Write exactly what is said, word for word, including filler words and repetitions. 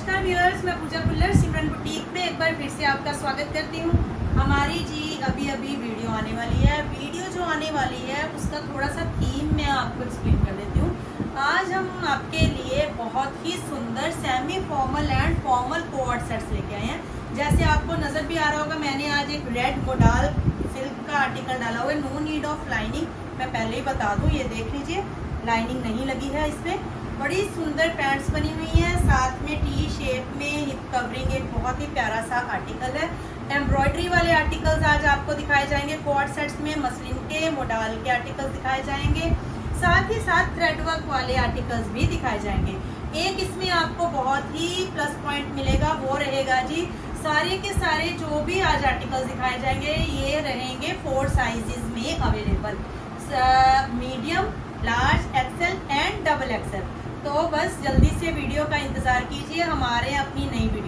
नमस्कार व्यूअर्स, मैं पूजा कुल्लर सिमरन बुटीक में एक बार फिर से आपका स्वागत करती हूँ। हमारी जी अभी अभी वीडियो आने वाली है। वीडियो जो आने वाली है उसका थोड़ा सा थीम मैं आपको एक्सप्लेन कर देती हूँ। आज हम आपके लिए बहुत ही सुंदर semi formal and formal coat sets लेके आए हैं। जैसे आपको नजर भी आ रहा होगा, मैंने आज एक रेड मोडाल सिल्क का आर्टिकल डाला हुआ है। नो नीड ऑफ लाइनिंग, मैं पहले ही बता दूँ, ये देख लीजिए लाइनिंग नहीं लगी है इसमें। बड़ी सुंदर पैंट्स बनी हुई है, साथ में टी शेप में हिप कवरिंग, एक बहुत ही प्यारा सा आर्टिकल है। एम्ब्रॉयडरी वाले आर्टिकल्स आज आपको दिखाए जाएंगे कोट सेट्स में। मसलिन के मोडाल के आर्टिकल्स दिखाए जाएंगे, साथ ही साथ थ्रेड वर्क वाले आर्टिकल्स भी दिखाए जाएंगे। एक इसमें आपको बहुत ही प्लस पॉइंट मिलेगा, वो रहेगा जी सारे के सारे जो भी आज आर्टिकल्स दिखाए जाएंगे ये रहेंगे फोर साइजेस में available, medium, large, XL and double XL. तो बस जल्दी से वीडियो का इंतजार कीजिए, हमारे अपनी नई वीडियो